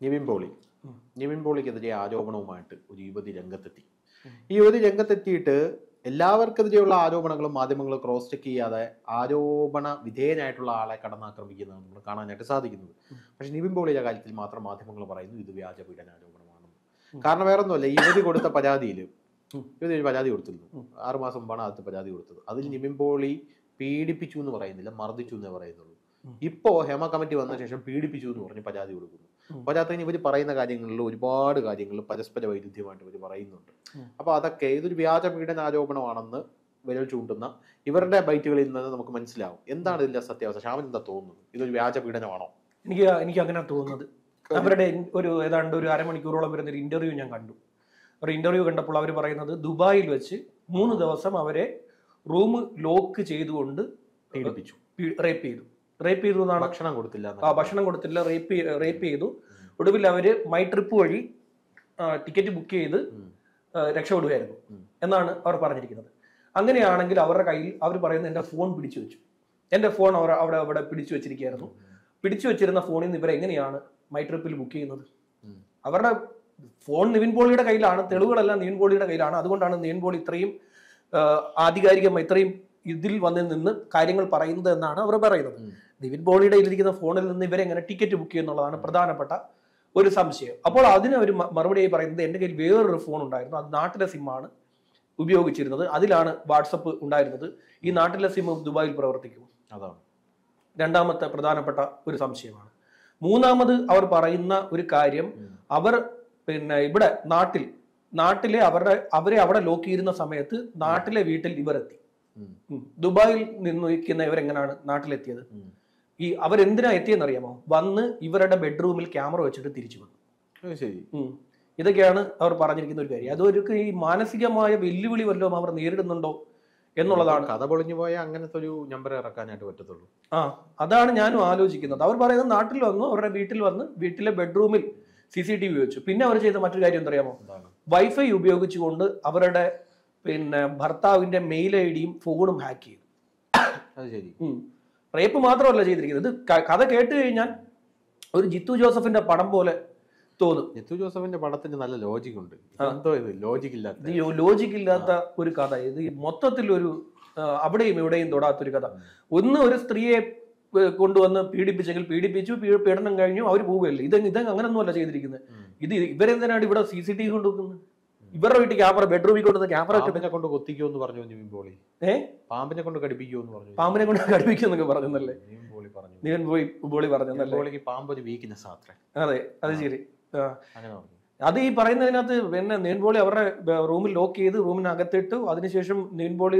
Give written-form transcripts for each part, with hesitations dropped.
നിവിൻ പോളി നിവിൻ പോളിക്കെതിരെ ആരോപണവുമായിട്ട് ഒരു യുവതി രംഗത്തെത്തി. ഈ യുവതി രംഗത്തെത്തിയിട്ട് എല്ലാവർക്കെതിരെയുള്ള ആരോപണങ്ങളും മാധ്യമങ്ങൾ ക്രോസ് ചെക്ക് ചെയ്യാതെ ആരോപണ വിധേയനായിട്ടുള്ള ആളെ കടന്നാക്രമിക്കുന്നത് നമ്മൾ കാണാനായിട്ട് സാധിക്കുന്നത്. പക്ഷെ നിവിൻ പോളിയുടെ കാര്യത്തിൽ മാത്രം മാധ്യമങ്ങൾ പറയുന്നു ഇത് വ്യാജ പീഡന ആരോപണമാണെന്ന്. കാരണം വേറെ ഒന്നുമല്ല, ഈ യുവതി കൊടുത്ത പരാതിയിൽ യുവതി ഒരു പരാതി കൊടുത്തിരുന്നു. 6 മാസം മുമ്പാണ് ആദ്യത്തെ പരാതി കൊടുത്തത്. അതിൽ നിവിൻ പോളി പീഡിപ്പിച്ചു എന്ന് പറയുന്നില്ല, മർദ്ദിച്ചു എന്നേ പറയുന്നുള്ളൂ. ഇപ്പോ ഹേമ കമ്മിറ്റി വന്ന ശേഷം പീഡിപ്പിച്ചു എന്ന് പറഞ്ഞ് പരാതി കൊടുക്കുന്നു. പോരാത്തതിന് ഇവർ പറയുന്ന കാര്യങ്ങളിൽ ഒരുപാട് കാര്യങ്ങൾ പരസ്പര വൈരുദ്ധ്യമായിട്ട് ഇവർ പറയുന്നുണ്ട്. അപ്പൊ അതൊക്കെ ഇതൊരു വ്യാജ പീഡന ആരോപണമാണെന്ന് വിരൽ ചൂണ്ടുന്ന ഇവരുടെ ബൈറ്റുകളിൽ നിന്ന് നമുക്ക് മനസ്സിലാവും. എന്താണ് ഇതിന്റെ സത്യാവസ്ഥ? ശ്യാമൻ എന്താ തോന്നുന്നത്? ഇതൊരു വ്യാജ പീഡനമാണോ? എനിക്ക് അങ്ങനെ തോന്നുന്നത്. അവരുടെ ഒരു ഏതാണ്ട് ഒരു അരമണിക്കൂറോളം വരുന്ന ഒരു ഇന്റർവ്യൂ ഞാൻ കണ്ടു. ഒരു ഇന്റർവ്യൂ കണ്ടപ്പോൾ അവർ പറയുന്നത് ദുബായിൽ വെച്ച് 3 ദിവസം അവരെ റൂം ലോക്ക് ചെയ്തുകൊണ്ട് പീഡിപ്പിച്ചു, റേപ്പ് ചെയ്തു എന്നാണ്. ഭക്ഷണം കൊടുത്തില്ല, റേപ്പ് ചെയ്തു. ഒടുവിൽ അവര് മൈ ട്രിപ്പ് വഴി ടിക്കറ്റ് ബുക്ക് ചെയ്ത് രക്ഷപ്പെടുകയായിരുന്നു എന്നാണ് അവർ പറഞ്ഞിരിക്കുന്നത്. അങ്ങനെയാണെങ്കിൽ അവരുടെ കയ്യിൽ അവർ പറയുന്നത് എന്റെ ഫോൺ പിടിച്ചു വെച്ചു. എന്റെ ഫോൺ അവിടെ പിടിച്ചു വെച്ചിരിക്കുകയായിരുന്നു. പിടിച്ചു വെച്ചിരുന്ന ഫോണിൽ നിന്ന് ഇവരെങ്ങനെയാണ് മൈ ട്രിപ്പിൽ ബുക്ക് ചെയ്യുന്നത്? അവരുടെ ഫോൺ നിവിൻ പോളിയുടെ കയ്യിലാണ്, തെളിവുകളെല്ലാം നിവിൻ പോളിയുടെ കയ്യിലാണ്. അതുകൊണ്ടാണ് നിവിൻ പോളി ഇത്രയും ആധികാരികമായി ഇത്രയും ഇതിൽ വന്ന് നിന്ന് കാര്യങ്ങൾ പറയുന്നത് എന്നാണ് അവർ പറയുന്നത്. നിവിൻ പോളിയുടെ ഇരിക്കുന്ന ഫോണിൽ നിന്ന് ഇവരെങ്ങനെ ടിക്കറ്റ് ബുക്ക് ചെയ്യുന്നുള്ളതാണ് പ്രധാനപ്പെട്ട ഒരു സംശയം. അപ്പോൾ അതിന് ഒരു മറുപടിയായി പറയുന്നത് എന്റെ കയ്യിൽ വേറൊരു ഫോൺ ഉണ്ടായിരുന്നു, അത് നാട്ടിലെ സിമ്മാണ് ഉപയോഗിച്ചിരുന്നത്, അതിലാണ് വാട്സപ്പ് ഉണ്ടായിരുന്നത്. ഈ നാട്ടിലെ സിം ദുബായിൽ പ്രവർത്തിക്കും. അതാണ് രണ്ടാമത്തെ പ്രധാനപ്പെട്ട ഒരു സംശയമാണ്. മൂന്നാമത് അവർ പറയുന്ന ഒരു കാര്യം, അവർ ഇവിടെ നാട്ടിലെ അവരെ അവിടെ ലോക്ക് ചെയ്യുന്ന സമയത്ത് നാട്ടിലെ വീട്ടിൽ ഇവരെത്തി. ദുബായിൽ നിന്നിരിക്കുന്ന ഇവരെങ്ങനെയാണ് നാട്ടിലെത്തിയത്? അവരെന്തിനാ എത്തിയെന്ന് അറിയാമോ? വന്ന് ഇവരുടെ ബെഡ്റൂമിൽ ക്യാമറ വെച്ചിട്ട് തിരിച്ചു വന്നു. ഇതൊക്കെയാണ് അവർ പറഞ്ഞിരിക്കുന്ന ഒരു കാര്യം. അതൊരു ഈ മാനസികമായ വെല്ലുവിളി വല്ലതും അവർ നേരിടുന്നുണ്ടോ എന്നുള്ളതാണ്. കഥ പൊളിഞ്ഞു പോയാൽ അങ്ങനത്തെ ഒരു നമ്പർ ഇറക്കാനായിട്ട് പറ്റത്തുള്ളൂ. അതാണ് ഞാനും ആലോചിക്കുന്നത്. അവർ പറയുന്നത് നാട്ടിൽ വന്നു, അവരുടെ വീട്ടിൽ വന്ന് വീട്ടിലെ ബെഡ്റൂമിൽ CCTV വെച്ചു. പിന്നെ അവർ ചെയ്ത മറ്റൊരു കാര്യം എന്തറിയാമോ? വൈഫൈ ഉപയോഗിച്ചുകൊണ്ട് അവരുടെ ഭർത്താവിന്റെ മെയിൽ ഐഡിയും ഫോണും ഹാക്ക് ചെയ്തു. റേപ്പ് മാത്രമല്ല ചെയ്തിരിക്കുന്നത്. കഥ കേട്ട് കഴിഞ്ഞാൽ ഒരു ജിത്തു ജോസഫിന്റെ പടം പോലെ തോന്നും. ജിത്തു ജോസഫിന്റെ പടത്തിന് നല്ല ലോജിക് ഉണ്ട്. ലോജിക് ഇല്ലാത്ത ഒരു കഥ ഇത്. മൊത്തത്തിൽ ഒരു അവിടെയും ഇവിടെയും തൊടാത്തൊരു കഥ. ഒരു സ്ത്രീയെ കൊണ്ടുവന്ന് പീഡിപ്പിച്ചെങ്കിൽ പീഡിപ്പിച്ചു, പീഡനം കഴിഞ്ഞു, അവർ പോവുകയല്ലേ. ഇത് അങ്ങനൊന്നുമല്ല ചെയ്തിരിക്കുന്നത്. ഇവരെന്തിനാണ് ഇവിടെ CCTV കൊണ്ടുവെക്കുന്നത്? ഇവരുടെ വീട്ടിൽ ക്യാമറ, ബെഡ്റൂമിൽ കൊണ്ടുവന്ന ക്യാമറ കൊണ്ട് കൊത്തിക്കോ എന്ന് പറഞ്ഞു നിവിൻ പോളി. പാമ്പിനെ കൊണ്ട് കടിപ്പിക്കോ എന്ന് പറഞ്ഞു. പാമ്പിനെ കൊണ്ട് കടിപ്പിക്കുമെന്നൊക്കെ പറഞ്ഞല്ലേ നിവിൻ പോളി പറഞ്ഞല്ലേ. പാമ്പ് ഒരു വീക്ക്നെസ് ആത്രേ. അതെ, അത് ശരി. അത് ഈ പറയുന്നതിനകത്ത് നിവിൻ പോളി അവരുടെ റൂമിൽ ലോക്ക് ചെയ്ത് റൂമിനകത്തിട്ടു. അതിനുശേഷം നിവിൻ പോളി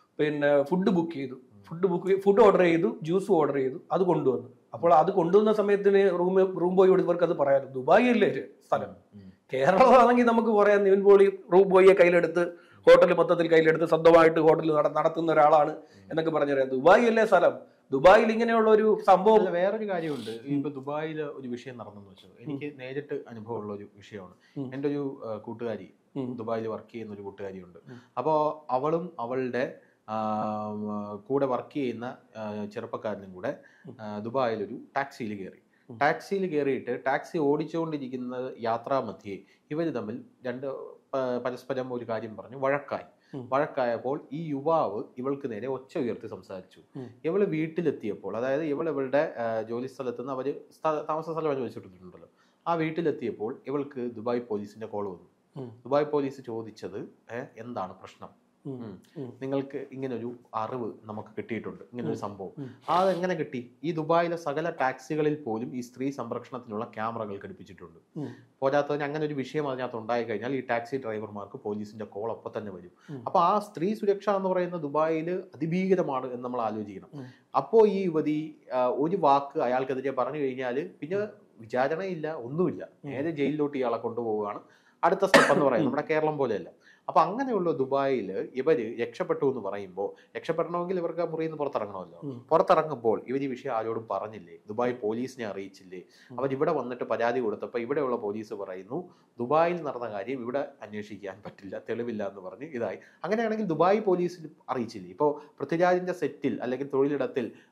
ഫുഡ് ഓർഡർ ചെയ്തു, ജ്യൂസ് ഓർഡർ ചെയ്തു, അത് കൊണ്ടുവന്നു. അപ്പോൾ അത് കൊണ്ടുവന്ന സമയത്തിന് റൂം ബോയ് ഇവർക്ക് അത് പറയാം. ദുബായ് അല്ലേ സ്ഥലം. കേരളമാണെങ്കിൽ നമുക്ക് പറയാം നിവിൻ പോളി റൂം ബോയിയെ കയ്യിലെടുത്ത് ഹോട്ടൽ മൊത്തത്തിൽ കയ്യിലെടുത്ത് സ്വന്തമായിട്ട് ഹോട്ടൽ നടത്തുന്ന ഒരാളാണ് എന്നൊക്കെ പറഞ്ഞറിയാം. ദുബായ് അല്ലേ സ്ഥലം. ദുബായിൽ ഇങ്ങനെയുള്ള ഒരു സംഭവം. വേറൊരു കാര്യമുണ്ട്. ഇപ്പൊ ദുബായിൽ ഒരു വിഷയം നടന്നെന്ന് വെച്ചാൽ എനിക്ക് നേരിട്ട് അനുഭവമുള്ള ഒരു വിഷയമാണ്. എൻ്റെ ഒരു കൂട്ടുകാരി, ദുബായിൽ വർക്ക് ചെയ്യുന്ന ഒരു കൂട്ടുകാരിയുണ്ട്. അപ്പോൾ അവളും അവളുടെ കൂടെ വർക്ക് ചെയ്യുന്ന ചെറുപ്പക്കാരനും കൂടെ ദുബായിലൊരു ടാക്സിയിൽ കയറിയിട്ട് ടാക്സി ഓടിച്ചുകൊണ്ടിരിക്കുന്ന യാത്രാമധ്യേ ഇവർ തമ്മിൽ പരസ്പരം ഒരു കാര്യം പറഞ്ഞു വഴക്കായപ്പോൾ ഈ യുവാവ് ഇവൾക്ക് നേരെ ഒച്ച ഉയർത്തി സംസാരിച്ചു. ഇവള് വീട്ടിലെത്തിയപ്പോൾ, അതായത് ഇവളുടെ ജോലി സ്ഥലത്ത് നിന്ന് അവര് താമസ സ്ഥലം അനുവദിച്ചിട്ടുണ്ടല്ലോ, ആ വീട്ടിലെത്തിയപ്പോൾ ഇവൾക്ക് ദുബായ് പോലീസിന്റെ കോൾ വന്നു. ദുബായ് പോലീസ് ചോദിച്ചത് എന്താണ് പ്രശ്നം, നിങ്ങൾക്ക് ഇങ്ങനൊരു അറിവ് നമുക്ക് കിട്ടിയിട്ടുണ്ട്, ഇങ്ങനൊരു സംഭവം. അതെങ്ങനെ കിട്ടി? ഈ ദുബായിലെ സകല ടാക്സികളിൽ പോലും ഈ സ്ത്രീ സംരക്ഷണത്തിനുള്ള ക്യാമറകൾ ഘടിപ്പിച്ചിട്ടുണ്ട്. പോരാത്തതിന് അങ്ങനെ ഒരു വിഷയം അതിനകത്ത് ഉണ്ടായി കഴിഞ്ഞാൽ ഈ ടാക്സി ഡ്രൈവർമാർക്ക് പോലീസിന്റെ കോൾ അപ്പൊ തന്നെ വരും. അപ്പൊ ആ സ്ത്രീ സുരക്ഷ എന്ന് പറയുന്ന ദുബായിൽ അതിഭീകരമാണ് എന്ന് നമ്മൾ ആലോചിക്കണം. അപ്പോ ഈ യുവതി ഒരു വാക്ക് അയാൾക്കെതിരെ പറഞ്ഞു കഴിഞ്ഞാൽ പിന്നെ വിചാരണയില്ല, ഒന്നുമില്ല, നേരെ ജയിലിലോട്ട് ഇയാളെ കൊണ്ടുപോവുകയാണ്. അടുത്ത സ്റ്റെപ്പ് എന്ന് പറയുന്നത് നമ്മുടെ കേരളം പോലെയല്ല. അപ്പൊ അങ്ങനെയുള്ള ദുബായിൽ ഇവര് രക്ഷപ്പെട്ടു എന്ന് പറയുമ്പോൾ, രക്ഷപ്പെടണമെങ്കിൽ ഇവർക്ക് മുറിയിൽ നിന്ന് പുറത്തിറങ്ങണമല്ലോ. പുറത്തിറങ്ങുമ്പോൾ ഇവർ ഈ വിഷയം ആരോടും പറഞ്ഞില്ലേ, ദുബായ് പോലീസിനെ അറിയിച്ചില്ലേ? അവരിവിടെ വന്നിട്ട് പരാതി കൊടുത്തപ്പോൾ ഇവിടെയുള്ള പോലീസ് പറയുന്നു ദുബായിൽ നടന്ന കാര്യം ഇവിടെ അന്വേഷിക്കാൻ പറ്റില്ല, തെളിവില്ല എന്ന് പറഞ്ഞ് ഇതായി. അങ്ങനെയാണെങ്കിൽ ദുബായ് പോലീസിൽ അറിയിച്ചില്ലേ? ഇപ്പോൾ പൃഥ്വിരാജിന്റെ സെറ്റിൽ അല്ലെങ്കിൽ തൊഴിലിടത്തിൽ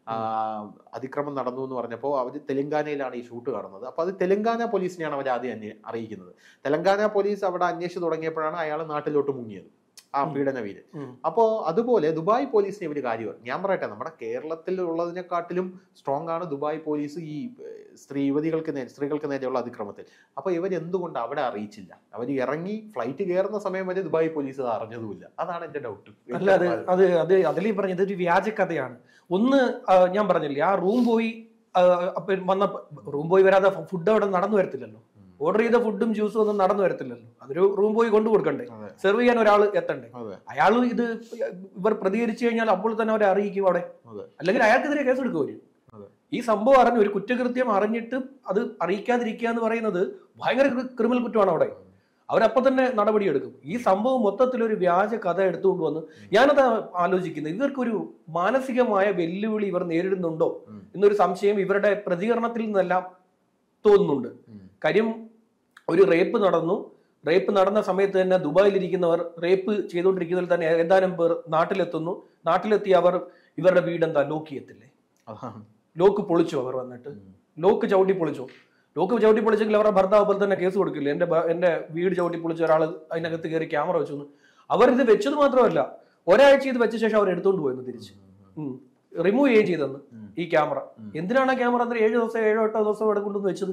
അതിക്രമം നടന്നു എന്ന് പറഞ്ഞപ്പോൾ അവർ തെലങ്കാനയിലാണ് ഈ ഷൂട്ട് കാണുന്നത്. അപ്പോൾ അത് തെലങ്കാന പോലീസിനെയാണ് അവർ ആദ്യം അറിയിക്കുന്നത്. തെലങ്കാന പോലീസ് അവിടെ അന്വേഷിച്ച് തുടങ്ങിയപ്പോഴാണ് അയാൾ നാട്ടിലോട്ട് മുങ്ങിയത്, ആ പീഡനവീരൻ. അപ്പോ അതുപോലെ ദുബായ് പോലീസിനെ ഇവര് കാര്യം, ഞാൻ പറയട്ടെ, നമ്മുടെ കേരളത്തിൽ ഉള്ളതിനെക്കാട്ടിലും സ്ട്രോങ് ആണ് ദുബായ് പോലീസ് ഈ സ്ത്രീകൾക്ക് നേരെയുള്ള അതിക്രമത്തിൽ. അപ്പൊ ഇവർ എന്തുകൊണ്ട് അവിടെ അറിയിച്ചില്ല? അവർ ഇറങ്ങി ഫ്ലൈറ്റ് കയറുന്ന സമയം വരെ ദുബായ് പോലീസ് അത് അറിഞ്ഞതുമില്ല. അതാണ് എന്റെ ഡൗട്ട്. അല്ല, അതിൽ പറഞ്ഞത് ഒരു വ്യാജ കഥയാണ്. ഒന്ന് ഞാൻ പറഞ്ഞില്ലേ, ആ റൂം ബോയ് റൂം ബോയ് വരാതെ ഫുഡ് അവിടെ നടന്നു വരത്തില്ലല്ലോ. ഓർഡർ ചെയ്ത ഫുഡും ജ്യൂസും ഒന്നും നടന്നു വരത്തില്ലല്ലോ. അതൊരു റൂം ബോയ് കൊണ്ടു കൊടുക്കണ്ടേ, സെർവ് ചെയ്യാൻ ഒരാൾ എത്തണ്ടേ. അയാൾ ഇത് ഇവർ പ്രതികരിച്ചു കഴിഞ്ഞാൽ അപ്പോൾ തന്നെ അവരെ അറിയിക്കും അവിടെ, അല്ലെങ്കിൽ അയാൾക്കെതിരെ കേസെടുക്കും അവര്. ഈ സംഭവം അറിഞ്ഞ് ഒരു കുറ്റകൃത്യം അറിഞ്ഞിട്ട് അത് അറിയിക്കാതിരിക്കുക എന്ന് പറയുന്നത് ഭയങ്കര ക്രിമിനൽ കുറ്റമാണ് അവിടെ. അവരപ്പം തന്നെ നടപടിയെടുക്കും. ഈ സംഭവം മൊത്തത്തിലൊരു വ്യാജ കഥ എടുത്തുകൊണ്ട് വന്ന് ഞാനത് ആലോചിക്കുന്നത്, ഇവർക്കൊരു മാനസികമായ വെല്ലുവിളി ഇവർ നേരിടുന്നുണ്ടോ എന്നൊരു സംശയം ഇവരുടെ പ്രതികരണത്തിൽ നിന്നെല്ലാം തോന്നുന്നുണ്ട്. കാര്യം, ഒരു റേപ്പ് നടന്ന സമയത്ത് തന്നെ ദുബായിലിരിക്കുന്നവർ റേപ്പ് ചെയ്തുകൊണ്ടിരിക്കുന്നതിൽ തന്നെ ഏതാനും പേർ നാട്ടിലെത്തുന്നു. നാട്ടിലെത്തി അവർ ഇവരുടെ വീടെന്താ ലോക്ക് ചെയ്യത്തില്ലേ? ലോക്ക് പൊളിച്ചു. അവർ വന്നിട്ട് ലോക്ക് ചവിട്ടി പൊളിച്ചെങ്കിൽ അവരുടെ ഭർത്താവ് പോലെ തന്നെ കേസ് കൊടുക്കില്ലേ? എന്റെ വീട് ചവിട്ടി പൊളിച്ച ഒരാൾ അതിനകത്ത് കയറി ക്യാമറ വെച്ചു. അവരിത് വെച്ചത് മാത്രമല്ല, ഒരാഴ്ച ഇത് വെച്ച ശേഷം അവർ എടുത്തുകൊണ്ട് പോയെന്ന് തിരിച്ച് റിമൂവ് ചെയ്യുകയും ചെയ്തെന്ന് ഈ ക്യാമറ. എന്തിനാണ് ക്യാമറ 7-8 ദിവസം ഇവിടെ കൊണ്ടുവന്ന് വെച്ചത്?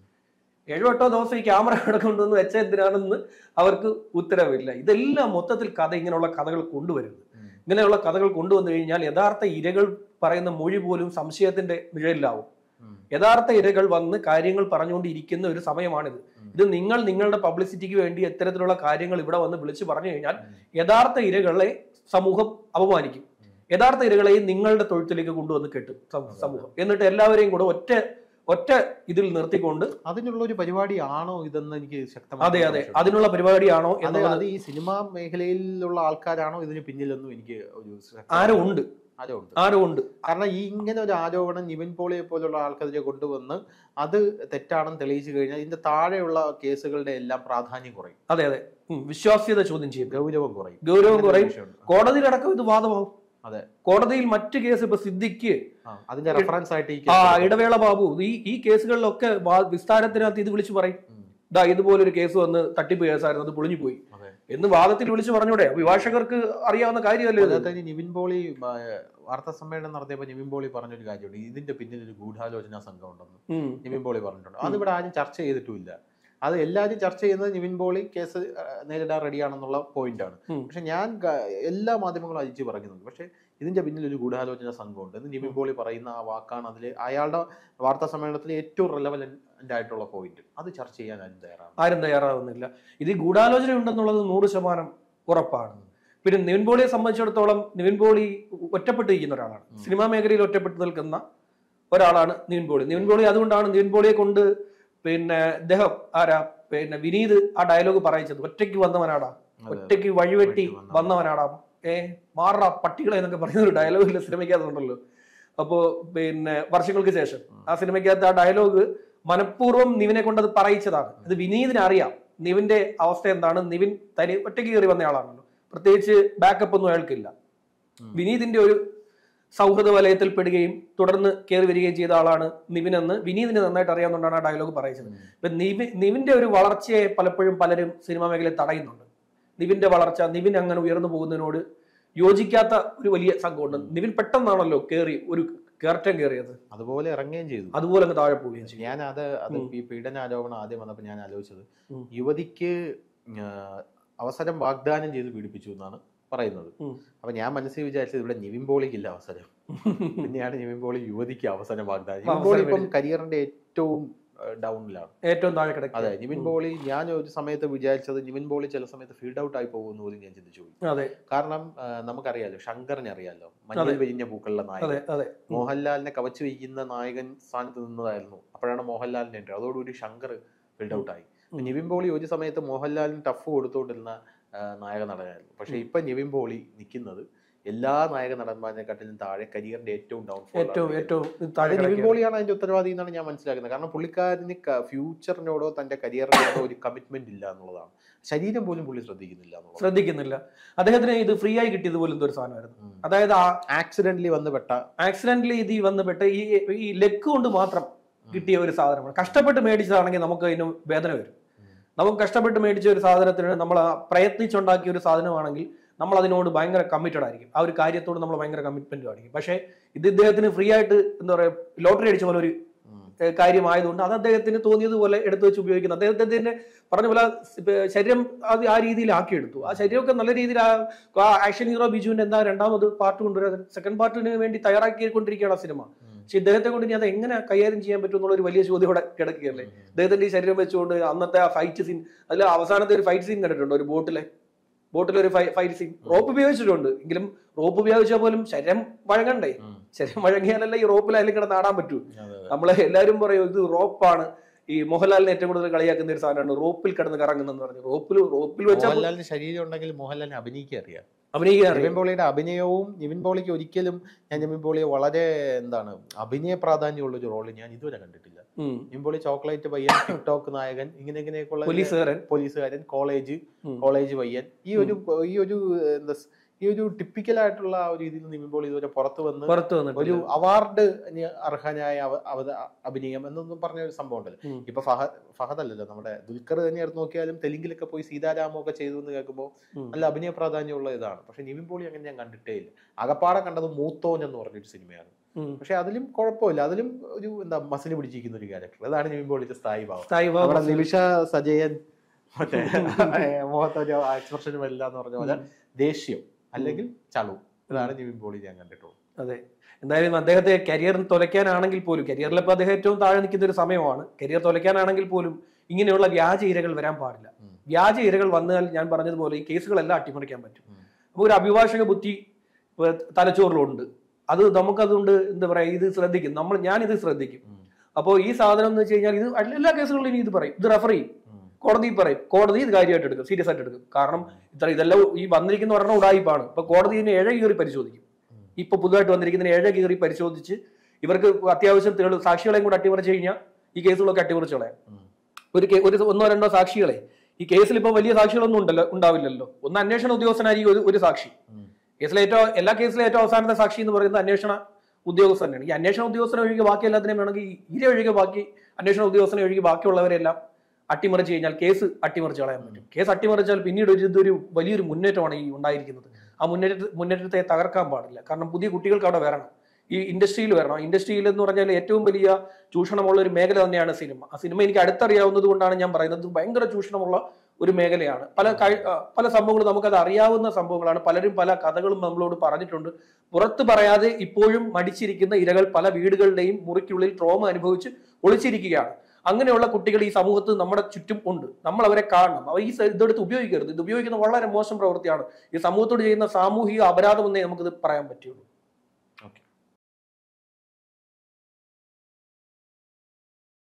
7-8 ദിവസം ഈ ക്യാമറ ഇവിടെ കൊണ്ടുവന്ന് വെച്ച എന്തിനാണെന്ന് അവർക്ക് ഉത്തരവില്ല. ഇതെല്ലാം മൊത്തത്തിൽ ഇങ്ങനെയുള്ള കഥകൾ കൊണ്ടുവരുന്നത്. ഇങ്ങനെയുള്ള കഥകൾ കൊണ്ടുവന്നു കഴിഞ്ഞാൽ യഥാർത്ഥ ഇരകൾ പറയുന്ന മൊഴി പോലും സംശയത്തിന്റെ നിഴലിലാവും. യഥാർത്ഥ ഇരകൾ വന്ന് കാര്യങ്ങൾ പറഞ്ഞുകൊണ്ടിരിക്കുന്ന ഒരു സമയമാണിത്. ഇത് നിങ്ങളുടെ പബ്ലിസിറ്റിക്ക് വേണ്ടി ഇത്തരത്തിലുള്ള കാര്യങ്ങൾ ഇവിടെ വന്ന് വിളിച്ചു പറഞ്ഞു കഴിഞ്ഞാൽ യഥാർത്ഥ ഇരകളെ സമൂഹം അപമാനിക്കും. യഥാർത്ഥ ഇരകളെയും നിങ്ങളുടെ തൊഴുത്തിലേക്ക് കൊണ്ടുവന്ന് കെട്ടും സമൂഹം. എന്നിട്ട് എല്ലാവരെയും കൂടെ ഒറ്റ ഇതിൽ നിർത്തിക്കൊണ്ട് അതിനുള്ള ഒരു പരിപാടിയാണോ ഇതെന്ന് എനിക്ക് ശക്തമായി. അതെ, അതിനുള്ള പരിപാടിയാണോ എന്നുള്ളത് ഈ സിനിമാ മേഖലയിലുള്ള ആൾക്കാരാണോ ഇതിന് പിന്നിലെന്നും എനിക്ക് ഒരു ആരോ ഉണ്ട്. കാരണം ഈ ഇങ്ങനെ ഒരു ആരോപണം നിവിൻ പോളിയെ പോലുള്ള ആൾക്കാരെ കൊണ്ടുവന്ന് അത് തെറ്റാണെന്ന് തെളിയിച്ചു കഴിഞ്ഞാൽ ഇതിന്റെ താഴെയുള്ള കേസുകളുടെ എല്ലാം പ്രാധാന്യം കുറയും. അതെ, വിശ്വാസ്യത ചോദ്യം ചെയ്യും, ഗൗരവം കുറയും. കോടതിയിലടക്കം ഇത് വാദമാവും. അതെ, കോടതിയിൽ മറ്റു കേസ് ഇപ്പൊ സിദ്ദിഖ്, അതിന്റെ റെഫറൻസ് ആയിട്ട് ഇടവേള ബാബു, ഈ കേസുകളിലൊക്കെ വിസ്താരത്തിനകത്ത് ഇത് വിളിച്ചു പറയും. ഇതുപോലൊരു കേസ് വന്ന് തട്ടിപ്പ് കേസായിരുന്നു, അത് പൊളിഞ്ഞു പോയി എന്ന് വാദത്തിൽ വിളിച്ചു പറഞ്ഞൂടെ? അഭിഭാഷകർക്ക് അറിയാവുന്ന കാര്യമല്ലേ. നിവിൻ പോളി വാർത്താ സമ്മേളനം നടത്തിയപ്പോൾ നിവിൻ പോളി പറഞ്ഞൊരു കാര്യമുണ്ട്, ഇതിന്റെ പിന്നിൽ ഒരു ഗൂഢാലോചന സംഘം ഉണ്ടെന്ന് നിവിൻ പോളി പറഞ്ഞിട്ടുണ്ട്. അതിവിടെ ആരും ചർച്ച ചെയ്തിട്ടുമില്ല. അത് എല്ലാവരും ചർച്ച ചെയ്യുന്നത് നിവിൻ പോളി കേസ് നേരിടാൻ റെഡിയാണെന്നുള്ള പോയിന്റാണ്. പക്ഷെ ഞാൻ എല്ലാ മാധ്യമങ്ങളും അയച്ചു പറയുന്നുണ്ട്, പക്ഷെ ഇതിന്റെ പിന്നിൽ ഒരു ഗൂഢാലോചന സംഘമുണ്ട് എന്ന് നിവിൻ പോളി പറയുന്ന ആ വാക്കാണ് അതിൽ അയാളുടെ വാർത്താ സമ്മേളനത്തിൽ ഏറ്റവും റെലവലന്റ് ആയിട്ടുള്ള പോയിന്റ്. അത് ചർച്ച ചെയ്യാൻ ആരും തയ്യാറാവുന്നില്ല. ഇത് ഗൂഢാലോചന ഉണ്ടെന്നുള്ളത് 100% ഉറപ്പാണ്. പിന്നെ നിവിൻ പോളിയെ സംബന്ധിച്ചിടത്തോളം നിവിൻ പോളി ഒറ്റപ്പെട്ടിരിക്കുന്ന ഒരാളാണ്. സിനിമാ മേഖലയിൽ ഒറ്റപ്പെട്ടു നിൽക്കുന്ന ഒരാളാണ് നിവിൻ പോളി. അതുകൊണ്ടാണ് നിവിൻ പോളിയെ കൊണ്ട് ഇദ്ദേഹം വിനീത് ആ ഡയലോഗ് പറയിച്ചത്, ഒറ്റയ്ക്ക് വന്നവനാടാ, ഒറ്റയ്ക്ക് വഴിവെട്ടി വന്നവനാടാ, മാറാ പട്ടികളെ എന്നൊക്കെ പറയുന്ന ഒരു ഡയലോഗിൽ സിനിമയ്ക്കകത്തുണ്ടല്ലോ. അപ്പോ വർഷങ്ങൾക്ക് ശേഷം ആ സിനിമയ്ക്കകത്ത് ആ ഡയലോഗ് മനഃപൂർവ്വം നിവിനെ കൊണ്ട് അത് പറയിച്ചതാണ്. അത് വിനീതിന് അറിയാം നിവിന്റെ അവസ്ഥ എന്താണ്. നിവിൻ തനി ഒറ്റയ്ക്ക് കയറി വന്നയാളാണല്ലോ, പ്രത്യേകിച്ച് ബാക്കപ്പ് ഒന്നും അയാൾക്കില്ല. വിനീതിന്റെ ഒരു സൗഹൃദ വലയത്തിൽ പെടുകയും തുടർന്ന് കയറി വരികയും ചെയ്ത ആളാണ് നിവിൻ എന്ന് വിനീതിന് നന്നായിട്ട് അറിയാവുന്നതാണ് ആ ഡയലോഗ് പറയിച്ചത്. ഇപ്പൊ നിവിന്റെ ഒരു വളർച്ചയെ പലപ്പോഴും പലരും സിനിമാ മേഖലയിൽ തടയുന്നുണ്ട്. നിവിന്റെ വളർച്ച, നിവിൻ അങ്ങനെ ഉയർന്നു പോകുന്നതിനോട് യോജിക്കാത്ത ഒരു വലിയ സംഘമുണ്ട്. നിവിൻ പെട്ടെന്നാണല്ലോ ഒരു കയറ്റം കയറിയത്, അതുപോലെ ഇറങ്ങുകയും ചെയ്തു, അതുപോലെ അങ്ങ് താഴെ പോവുകയും ചെയ്തു. ഞാൻ അത് ഈ പീഡന ആരോപണം ആദ്യം വന്നപ്പോൾ ഞാൻ ആലോചിച്ചത്, യുവതിക്ക് അവസരം വാഗ്ദാനം ചെയ്ത് പീഡിപ്പിച്ചു എന്നാണ് പറയുന്നത്. അപ്പൊ ഞാൻ മനസ്സിൽ വിചാരിച്ചത് ഇവിടെ നിവിൻ പോളിക്കില്ല അവസരം, പിന്നെയാണ് നിവിൻ പോളി യുവതിക്ക് അവസരം വാഗ്ദാനം. നിവിൻ പോളി ഇപ്പം കരിയറിന്റെ ഏറ്റവും ഡൗണിലാണ്, ഏറ്റവും താഴെ കിടക്കുക. അതെ, നിവിൻ പോളി ഞാൻ ഒരു സമയത്ത് വിചാരിച്ചത് നിവിൻ പോളി ചില സമയത്ത് ഫീൽഡ് ഔട്ട് ആയി പോകുന്നു പോലും ഞാൻ ചിന്തിച്ചു പോയി. കാരണം നമുക്കറിയാലോ, ശങ്കറിനെ അറിയാലോ, മഞ്ഞൾ വിരിഞ്ഞ പൂക്കളുടെ നായകൻ, മോഹൻലാലിനെ കവച്ചു വയ്ക്കുന്ന നായകൻ സ്ഥാനത്ത് നിന്നതായിരുന്നു. അപ്പോഴാണ് മോഹൻലാലിന്റെ എൻട്രി. അതോടുകൂടി ശങ്കർ ഫീൽഡ് ഔട്ട് ആയി. നിവിൻ പോളി ഒരു സമയത്ത് മോഹൻലാലിന് ടഫ് കൊടുത്തുകൊണ്ടിരുന്ന നായക നടനായിരുന്നു. പക്ഷെ ഇപ്പൊ നിവിൻ പോളി നിൽക്കുന്നത് എല്ലാ നായക നടന്മാരെക്കാട്ടിലും താഴെ കരിയറിന്റെ ഏറ്റവും ഏറ്റവും നിവിൻ പോളിയാണ് അതിന്റെ ഉത്തരവാദി എന്നാണ് ഞാൻ മനസ്സിലാക്കുന്നത്. കാരണം പുള്ളിക്കാരന് ഫ്യൂച്ചറിനോടോ തന്റെ കരിയറിനോടോ ഒരു കമ്മിറ്റ്മെന്റ് ഇല്ല എന്നുള്ളതാണ്. ശരീരം പോലും പുള്ളി ശ്രദ്ധിക്കുന്നില്ല. അദ്ദേഹത്തിന് ഇത് ഫ്രീ ആയി കിട്ടിയത് പോലും എന്തൊരു സാധനമായിരുന്നു. അതായത് ആക്സിഡന്റലി വന്ന് പെട്ട ഈ ലെക്ക് കൊണ്ട് മാത്രം കിട്ടിയ ഒരു സാധനമാണ്. കഷ്ടപ്പെട്ട് മേടിച്ചതാണെങ്കിൽ നമുക്ക് അതിന് വേദന വരും. നമുക്ക് കഷ്ടപ്പെട്ട് മേടിച്ച ഒരു സാധനത്തിന് നമ്മൾ പ്രയത്നിച്ചുണ്ടാക്കിയ ഒരു സാധനമാണെങ്കിൽ നമ്മൾ അതിനോട് ഭയങ്കര കമ്മിറ്റഡ് ആയിരിക്കും. ആ ഒരു കാര്യത്തോട് നമ്മൾ ഭയങ്കര കമ്മിറ്റ്മെന്റ് ആയിരിക്കും. പക്ഷേ ഇത് ഇദ്ദേഹത്തിന് ഫ്രീ ആയിട്ട് എന്താ പറയുക ലോട്ടറി അടിച്ച പോലെ ഒരു കാര്യമായതുകൊണ്ട് അത് അദ്ദേഹത്തിന് തോന്നിയതുപോലെ എടുത്തു വെച്ച് ഉപയോഗിക്കുന്നത്. അദ്ദേഹത്തിന്റെ പറഞ്ഞ പോലെ ശരീരം അത് ആ രീതിയിൽ ആക്കിയെടുത്തു. ആ ശരീരമൊക്കെ നല്ല രീതിയിൽ ആക്ഷൻ ഹീറോ ബിജുവിന്റെ എന്താ രണ്ടാമത് പാർട്ട് കൊണ്ടുവരാൻ സെക്കൻഡ് പാർട്ടിന് വേണ്ടി തയ്യാറാക്കിക്കൊണ്ടിരിക്കുകയാണ് ആ സിനിമ. പക്ഷെ ഇദ്ദേഹത്തെ കൊണ്ട് ഇനി അത് എങ്ങനെ കൈകാര്യം ചെയ്യാൻ പറ്റും എന്നുള്ള ഒരു വലിയ ചോദ്യം ഇവിടെ കിടക്കുകയല്ലേ. ഇദ്ദേഹത്തിന്റെ ഈ ശരീരം വെച്ചുകൊണ്ട് അന്നത്തെ ആ ഫൈറ്റ് സീൻ, അതിൽ അവസാനത്തെ ഒരു ഫൈറ്റ് സീൻ കണ്ടിട്ടുണ്ട്. ഒരു ബോട്ടിലൊരു ഫൈറ്റ് സീൻ റോപ്പ് ഉപയോഗിച്ചിട്ടുണ്ട്. എങ്കിലും റോപ്പ് ഉപയോഗിച്ചാൽ പോലും ശരീരം വഴങ്ങണ്ടേ? ശരീരം വഴങ്ങിയാലല്ലേ ഈ റോപ്പിലായാലും കിടന്ന് ആടാൻ പറ്റൂ. നമ്മളെ എല്ലാവരും പറയും ഇത് റോപ്പാണ്. ഈ മോഹൻലാലിനെ ഏറ്റവും കൂടുതൽ കളിയാക്കുന്ന ഒരു സാധനമാണ് റോപ്പിൽ കിടന്ന് കറങ്ങുന്നെന്ന് പറഞ്ഞു. റോപ്പിൽ വെച്ചാൽ ശരീരം ഉണ്ടെങ്കിൽ മോഹൻലാലിനെ അഭിനയിക്കാൻ അറിയാം. നിവിൻ പോളിയുടെ അഭിനയവും നിവിൻ പോളിക്ക് ഒരിക്കലും ഞാൻ നിവിൻ പോളിയെ വളരെ അഭിനയ പ്രാധാന്യമുള്ള ഒരു റോള് ഞാൻ ഇതുവരെ കണ്ടിട്ടില്ല. നിവിൻ പോളി ചോക്ലേറ്റ് പയ്യൻ, ടിക്ടോക്ക് നായകൻ, ഇങ്ങനെയൊക്കെയുള്ള പോലീസുകാരൻ, കോളേജ് പയ്യൻ, ഈ ഒരു ടിപ്പിക്കൽ ആയിട്ടുള്ള ഒരു രീതിയിൽ നിവിൻ പോളി ഇതുവരെ പുറത്തു വന്ന് ഒരു അവാർഡ് അർഹനായ അഭിനയം എന്നൊന്നും പറഞ്ഞ ഒരു സംഭവം ഉണ്ടല്ലോ. ഇപ്പൊ ഫഹദ് അല്ലല്ലോ, നമ്മുടെ ദുൽഖർ തന്നെ എടുത്ത് നോക്കിയാലും തെലുങ്കിലൊക്കെ പോയി സീതാരാമോ ഒക്കെ ചെയ്തു എന്ന് കേൾക്കുമ്പോൾ നല്ല അഭിനയ പ്രാധാന്യമുള്ള ഇതാണ്. പക്ഷെ നിവിൻ പോളി അങ്ങനെ ഞാൻ കണ്ടിട്ടേ ഇല്ല. അകപ്പാടെ കണ്ടത് മൂത്തോൻ എന്ന് പറഞ്ഞൊരു സിനിമയാണ്. പക്ഷെ അതിലും കുഴപ്പമില്ല, അതിലും ഒരു മസിന് പിടിച്ചിരിക്കുന്ന ഒരു ക്യാരക്ടർ. അതാണ് നിവിൻ പോളിയുടെ സ്ഥായി ഭാവം. നിമിഷ സജയൻ മറ്റേ മുഖത്തൊരു എക്സ്പ്രഷനും എല്ലാം എന്ന് പറഞ്ഞ പോലെ ദേഷ്യം അല്ലെങ്കിൽ ചളു, ഇതാണ് നിവിൻ പോളി ഞാൻ കണ്ടിട്ടുള്ളത്. അതെ, എന്തായാലും അദ്ദേഹത്തെ കരിയർ തുലയ്ക്കാനാണെങ്കിൽ പോലും, കരിയറിലിപ്പോ അദ്ദേഹം ഏറ്റവും താഴെ നിൽക്കുന്ന ഒരു സമയമാണ്, കരിയർ തുലയ്ക്കാനാണെങ്കിൽ പോലും ഇങ്ങനെയുള്ള വ്യാജ ഇരകൾ വരാൻ പാടില്ല. വ്യാജ ഇരകൾ വന്നാൽ ഞാൻ പറഞ്ഞതുപോലെ ഈ കേസുകളെല്ലാം അട്ടിമറിക്കാൻ പറ്റും. അപ്പൊ ഒരു അഭിഭാഷക ബുദ്ധി തലച്ചോറിലുണ്ട്. അത് നമുക്കതുകൊണ്ട് എന്താ പറയാ, ഇത് ശ്രദ്ധിക്കും ഞാനിത് ശ്രദ്ധിക്കും. അപ്പോൾ ഈ സാധനം എന്ന് വെച്ച് കഴിഞ്ഞാൽ ഇത് എല്ലാ കേസുകളിലും ഇനി ഇത് പറയും, ഇത് റെഫർ ചെയ്യും, കോടതി പറയും, കോടതി ഇത് കാര്യമായിട്ട് എടുക്കും, സീരിയസ് ആയിട്ട് എടുക്കും. കാരണം ഇതെല്ലാം ഈ വന്നിരിക്കുന്ന ഒരെണ്ണം ഉടായിപ്പാണ്. ഇപ്പൊ കോടതി ഇതിനെ ഏഴ കീറി പരിശോധിക്കും. ഇപ്പൊ പുതുതായിട്ട് വന്നിരിക്കുന്നതിന് ഏഴ കീറി പരിശോധിച്ച് ഇവർക്ക് അത്യാവശ്യം സാക്ഷികളെയും കൂടെ അട്ടിമറിച്ച് കഴിഞ്ഞാൽ ഈ കേസുകളൊക്കെ അട്ടിമറിച്ച് കളയാം. ഒരു ഒന്നോ രണ്ടോ സാക്ഷികളെ ഈ കേസിൽ ഇപ്പൊ വലിയ സാക്ഷികളൊന്നും ഉണ്ടാവില്ലല്ലോ. ഒന്ന് അന്വേഷണ ഉദ്യോഗസ്ഥനായിരിക്കും ഒരു സാക്ഷി. എല്ലാ കേസിലും ഏറ്റവും അവസാനത്തെ സാക്ഷി എന്ന് പറയുന്നത് അന്വേഷണ ഉദ്യോഗസ്ഥൻ തന്നെയാണ്. ഈ അന്വേഷണ ഉദ്യോഗസ്ഥനെ ഒഴികെ ബാക്കി എല്ലാത്തിനും വേണമെങ്കിൽ ഇര ഒഴികെ ബാക്കി അന്വേഷണ ഉദ്യോഗസ്ഥനെ ഒഴികെ ബാക്കിയുള്ളവരെല്ലാം അട്ടിമറിച്ച് കഴിഞ്ഞാൽ കേസ് അട്ടിമറിച്ച് കളയാൻ പറ്റും. കേസ് അട്ടിമറിച്ചാൽ പിന്നീട് ഇതൊരു വലിയൊരു മുന്നേറ്റമാണ് ഈ ഉണ്ടായിരിക്കുന്നത്. ആ മുന്നേറ്റത്തെ തകർക്കാൻ പാടില്ല. കാരണം പുതിയ കുട്ടികൾക്ക് അവിടെ വരണം, ഈ ഇൻഡസ്ട്രിയിൽ വരണം. ഇൻഡസ്ട്രിയിൽ എന്ന് പറഞ്ഞാൽ ഏറ്റവും വലിയ ചൂഷണമുള്ള ഒരു മേഖല തന്നെയാണ് സിനിമ. ആ സിനിമ എനിക്ക് അടുത്തറിയാവുന്നത് കൊണ്ടാണ് ഞാൻ പറയുന്നത്. ഭയങ്കര ചൂഷണമുള്ള ഒരു മേഖലയാണ്. പല സംഭവങ്ങളും നമുക്കത് അറിയാവുന്ന സംഭവങ്ങളാണ്. പലരും പല കഥകളും നമ്മളോട് പറഞ്ഞിട്ടുണ്ട്. പുറത്ത് പറയാതെ ഇപ്പോഴും മടിച്ചിരിക്കുന്ന ഇരകൾ പല വീടുകളുടെയും മുറിക്കുള്ളിൽ ട്രോമ അനുഭവിച്ച് ഒളിച്ചിരിക്കുകയാണ്. അങ്ങനെയുള്ള കുട്ടികൾ ഈ സമൂഹത്ത് നമ്മുടെ ചുറ്റും ഉണ്ട്. നമ്മൾ അവരെ കാണണം. അവർ ഈ ഇതെടുത്ത് ഉപയോഗിക്കരുത്. ഇത് ഉപയോഗിക്കുന്ന വളരെ മോശം പ്രവൃത്തിയാണ്. ഈ സമൂഹത്തോട് ചെയ്യുന്ന സാമൂഹിക അപരാധം എന്നേ നമുക്കിത് പറയാൻ പറ്റുള്ളൂ.